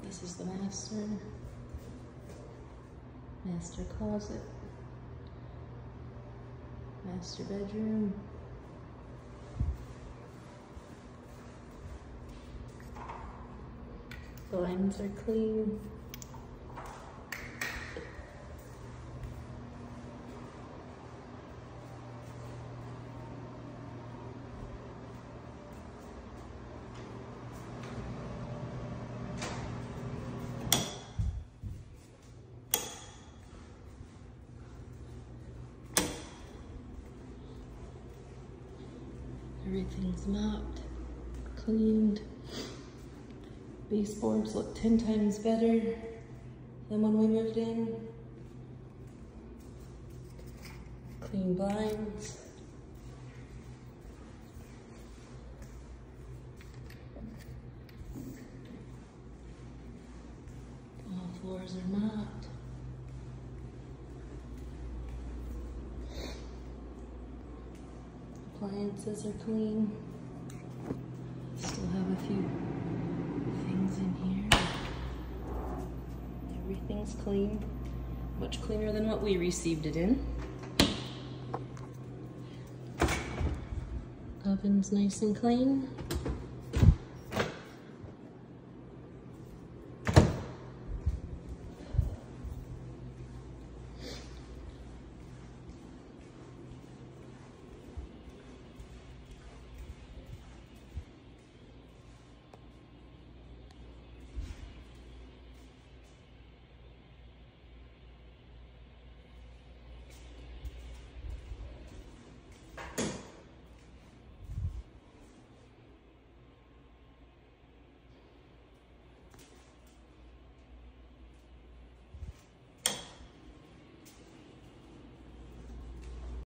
This is the master closet, master bedroom. Blinds are clean. Everything's mopped, cleaned. Baseboards look 10 times better than when we moved in. Clean blinds. All floors are mopped. Appliances are clean. Still have a few things in here. Everything's clean. Much cleaner than what we received it in. Oven's nice and clean.